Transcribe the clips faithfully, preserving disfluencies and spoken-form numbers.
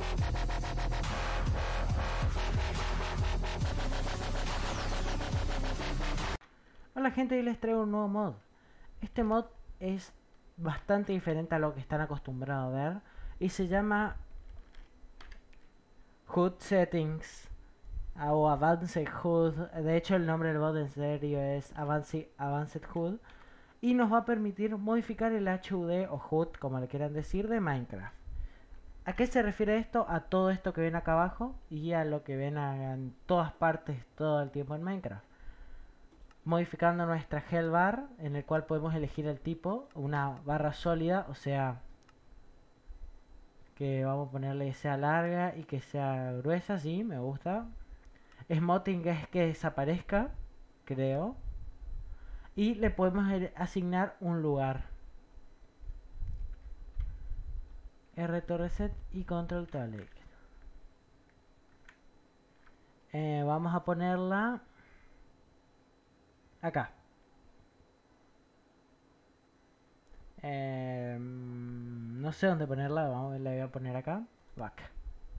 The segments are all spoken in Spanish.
Hola gente, hoy les traigo un nuevo mod. Este mod es bastante diferente a lo que están acostumbrados a ver y se llama H U D Settings o Advanced H U D. De hecho el nombre del mod en serio es Advanced, Advanced H U D y nos va a permitir modificar el H U D o H U D, como le quieran decir, de Minecraft. ¿A qué se refiere esto? A todo esto que ven acá abajo y a lo que ven en todas partes todo el tiempo en Minecraft. Modificando nuestra Hell Bar, en el cual podemos elegir el tipo, una barra sólida, o sea, que vamos a ponerle que sea larga y que sea gruesa, sí, me gusta. Smoothing es que desaparezca, creo. Y le podemos asignar un lugar. R to reset y control talent. Eh, vamos a ponerla acá. Eh, no sé dónde ponerla, vamos, la voy a poner acá. Back.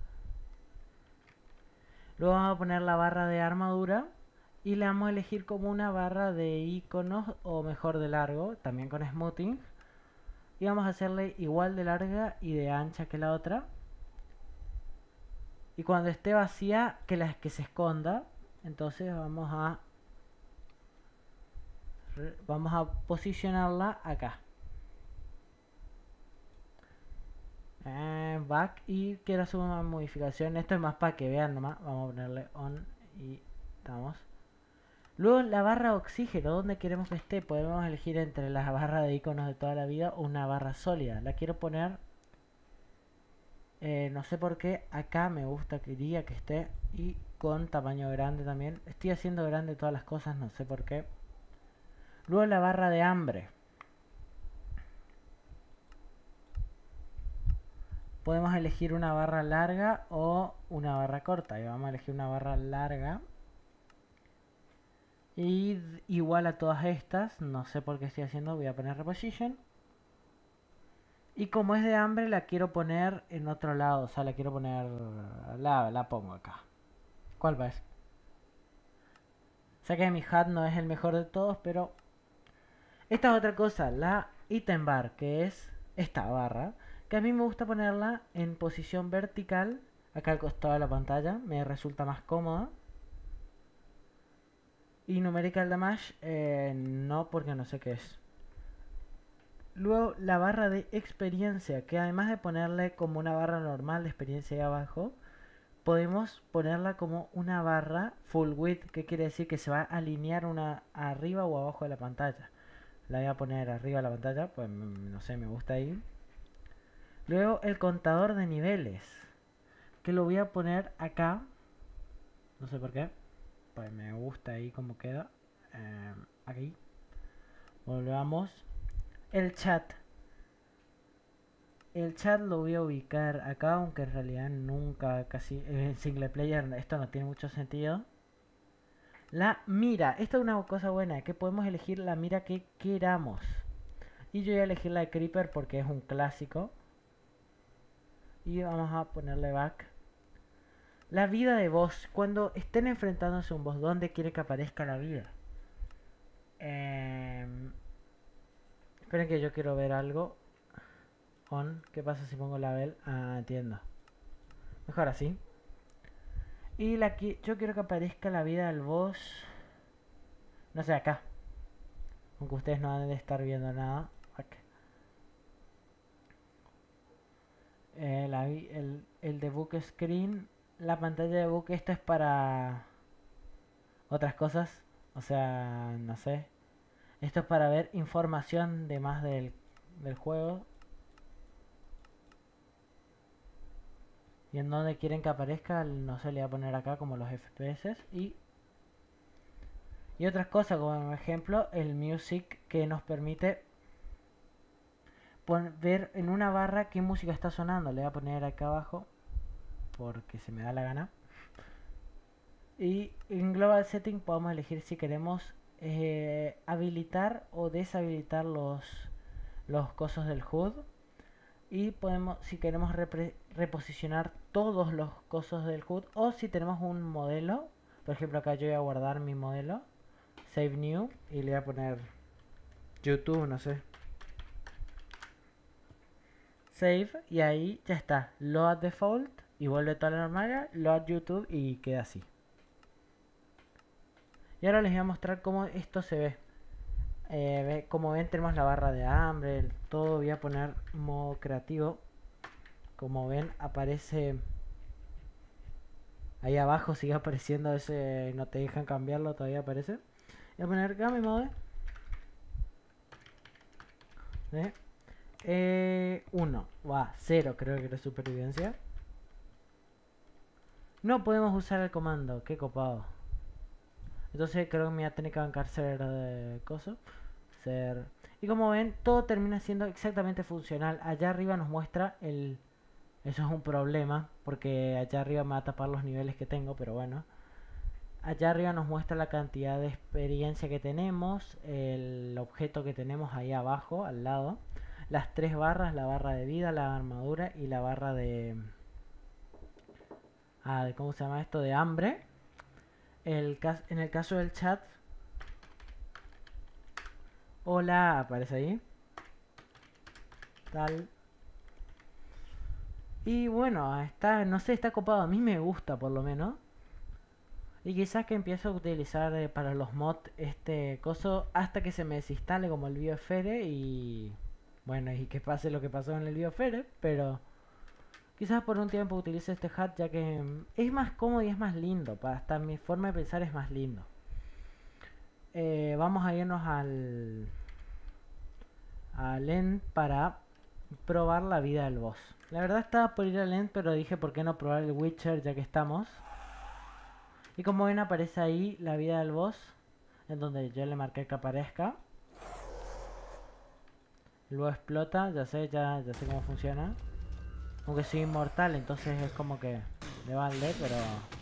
Luego vamos a poner la barra de armadura y le vamos a elegir como una barra de iconos o mejor de largo, también con smoothing. Y vamos a hacerle igual de larga y de ancha que la otra. Y cuando esté vacía, que la que se esconda. Entonces vamos a vamos a posicionarla acá. Eh, back y quiero hacer una modificación. Esto es más para que vean nomás. Vamos a ponerle on y estamos. Luego la barra de oxígeno, donde queremos que esté, podemos elegir entre las barras de iconos de toda la vida o una barra sólida. La quiero poner, eh, no sé por qué, acá me gusta, quería que esté y con tamaño grande también. Estoy haciendo grande todas las cosas, no sé por qué. Luego la barra de hambre. Podemos elegir una barra larga o una barra corta. Y vamos a elegir una barra larga. Y igual a todas estas, no sé por qué estoy haciendo, voy a poner reposition. Y como es de hambre la quiero poner en otro lado, o sea la quiero poner, la, la pongo acá. ¿Cuál va a ser? Sé que mi H U D no es el mejor de todos, pero esta es otra cosa, la item bar, que es esta barra, que a mí me gusta ponerla en posición vertical, acá al costado de la pantalla, me resulta más cómoda. Y numerical damage, eh, no, porque no sé qué es. Luego la barra de experiencia, que además de ponerle como una barra normal de experiencia ahí abajo, podemos ponerla como una barra full width, que quiere decir que se va a alinear una arriba o abajo de la pantalla. La voy a poner arriba de la pantalla, pues no sé, me gusta ahí. Luego el contador de niveles, que lo voy a poner acá, no sé por qué, pues me gusta ahí como queda. Eh, aquí volvamos. El chat. El chat lo voy a ubicar acá, aunque en realidad nunca, casi en single player esto no tiene mucho sentido. La mira, esta es una cosa buena, que podemos elegir la mira que queramos. Y yo voy a elegir la de Creeper porque es un clásico. Y vamos a ponerle back. La vida de boss, cuando estén enfrentándose a un boss, ¿dónde quiere que aparezca la vida? Eh... Esperen que yo quiero ver algo. On. ¿Qué pasa si pongo la bell? Ah, entiendo. Mejor así. Y la que yo quiero que aparezca la vida del boss. No sé, acá. Aunque ustedes no han de estar viendo nada. Okay. Eh, la, el, el de book screen. La pantalla de book. Esto es para otras cosas. O sea, no sé. Esto es para ver información de más del, del juego. Y en donde quieren que aparezca, no sé, le voy a poner acá como los F P S. Y, y otras cosas, como por ejemplo el music, que nos permite ver en una barra qué música está sonando. Le voy a poner acá abajo porque se me da la gana. Y en Global Setting podemos elegir si queremos eh, habilitar o deshabilitar los, los cosos del H U D. Y podemos, si queremos repre- reposicionar todos los cosos del H U D, o si tenemos un modelo, por ejemplo acá yo voy a guardar mi modelo, Save New, y le voy a poner YouTube, no sé. Save, y ahí ya está, Load Default, y vuelve toda la normalidad, Load YouTube, y queda así. Y ahora les voy a mostrar cómo esto se ve. Eh, ve- como ven tenemos la barra de hambre, el todo. Voy a poner modo creativo. Como ven aparece ahí abajo, sigue apareciendo ese, no te dejan cambiarlo, todavía aparece. Voy a poner Game Mode. ¿Ve? Eh, uno, va, cero creo que era supervivencia. No podemos usar el comando, qué copado. Entonces creo que me voy a tener que bancar ser de coso. Ser. Y como ven, todo termina siendo exactamente funcional. Allá arriba nos muestra el. Eso es un problema, porque allá arriba me va a tapar los niveles que tengo, pero bueno. Allá arriba nos muestra la cantidad de experiencia que tenemos, el objeto que tenemos ahí abajo, al lado. Las tres barras, la barra de vida, la armadura y la barra de... Ah, de ¿cómo se llama esto? De hambre. El cas en el caso del chat, hola, aparece ahí. Tal. Y bueno, está, no sé, está copado. A mí me gusta por lo menos. Y quizás que empiezo a utilizar eh, para los mods este coso hasta que se me desinstale como el Biosfere y... Bueno, y que pase lo que pasó en el Biosfere, pero... Quizás por un tiempo utilice este hat ya que mm, es más cómodo y es más lindo. Para hasta mi forma de pensar es más lindo. Eh, vamos a irnos al... al end para probar la vida del boss. La verdad estaba por ir al end, pero dije por qué no probar el Witcher ya que estamos. Y como ven aparece ahí la vida del boss, en donde yo le marqué que aparezca. Luego explota, ya sé, ya, ya sé cómo funciona. Aunque soy inmortal, entonces es como que le vale, pero...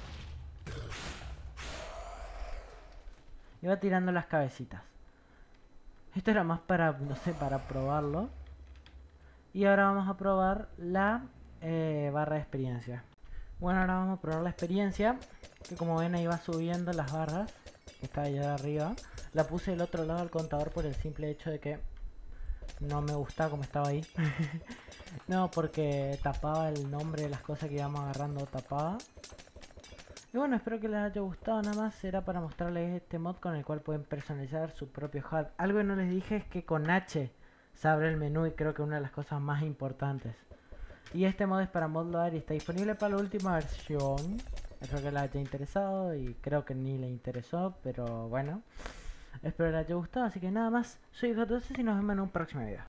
Iba tirando las cabecitas. Esto era más para, no sé, para probarlo. Y ahora vamos a probar la eh, barra de experiencia. Bueno, ahora vamos a probar la experiencia. Que como ven ahí va subiendo las barras. Que está allá arriba. La puse del otro lado del contador por el simple hecho de que no me gustaba como estaba ahí. No, porque tapaba el nombre de las cosas que íbamos agarrando, tapaba. Y bueno, espero que les haya gustado. Nada más era para mostrarles este mod con el cual pueden personalizar su propio H U D. Algo que no les dije es que con H se abre el menú y creo que una de las cosas más importantes. Y este mod es para modloader y está disponible para la última versión. Espero que les haya interesado y creo que ni le interesó, pero bueno. Espero que les haya gustado, así que nada más. Soy J doce y nos vemos en un próximo video.